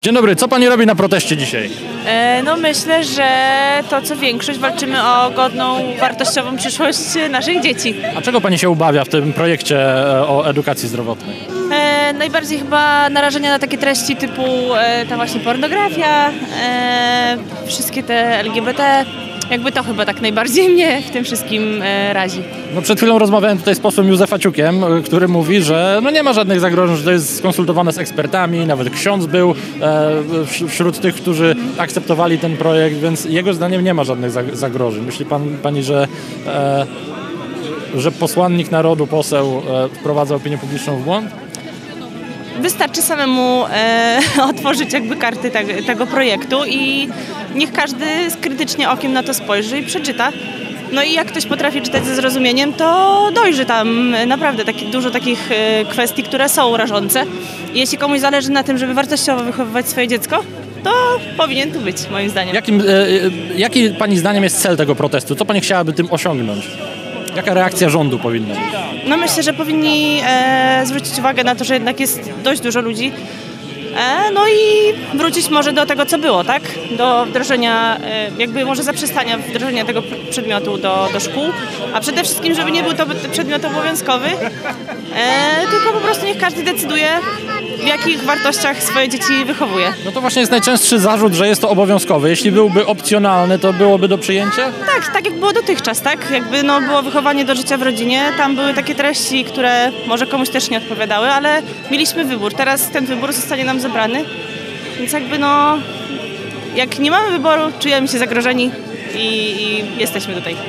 Dzień dobry, co pani robi na proteście dzisiaj? No myślę, że to co większość walczymy o godną, wartościową przyszłość naszych dzieci. A czego pani się obawia w tym projekcie o edukacji zdrowotnej? Najbardziej chyba narażenia na takie treści typu ta właśnie pornografia, wszystkie te LGBT. Jakby to chyba tak najbardziej mnie w tym wszystkim razi. No przed chwilą rozmawiałem tutaj z posłem Józefem Ciukiem, który mówi, że no nie ma żadnych zagrożeń, że to jest skonsultowane z ekspertami, nawet ksiądz był wśród tych, którzy akceptowali ten projekt, więc jego zdaniem nie ma żadnych zagrożeń. Myśli pani, że posłannik narodu, poseł wprowadza opinię publiczną w błąd? Wystarczy samemu otworzyć jakby karty tego projektu i niech każdy krytycznie okiem na to spojrzy i przeczyta. No i jak ktoś potrafi czytać ze zrozumieniem, to dojrzy tam naprawdę dużo takich kwestii, które są rażące. I jeśli komuś zależy na tym, żeby wartościowo wychowywać swoje dziecko, to powinien tu być, moim zdaniem. Jaki pani zdaniem jest cel tego protestu? Co pani chciałaby tym osiągnąć? Jaka reakcja rządu powinna być? No myślę, że powinni zwrócić uwagę na to, że jednak jest dość dużo ludzi. No i wrócić może do tego, co było, tak? Do wdrożenia, jakby może zaprzestania wdrożenia tego przedmiotu do szkół, a przede wszystkim, żeby nie był to przedmiot obowiązkowy, tylko po prostu niech każdy decyduje, w jakich wartościach swoje dzieci wychowuje. No to właśnie jest najczęstszy zarzut, że jest to obowiązkowe. Jeśli byłby opcjonalny, to byłoby do przyjęcia? Tak jak było dotychczas, tak? Jakby było wychowanie do życia w rodzinie, tam były takie treści, które może komuś też nie odpowiadały, ale mieliśmy wybór. Teraz ten wybór zostanie nam zabrany, więc jakby jak nie mamy wyboru, czujemy się zagrożeni i jesteśmy tutaj.